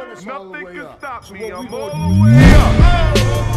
Nothing can stop me. So I'm all the way up.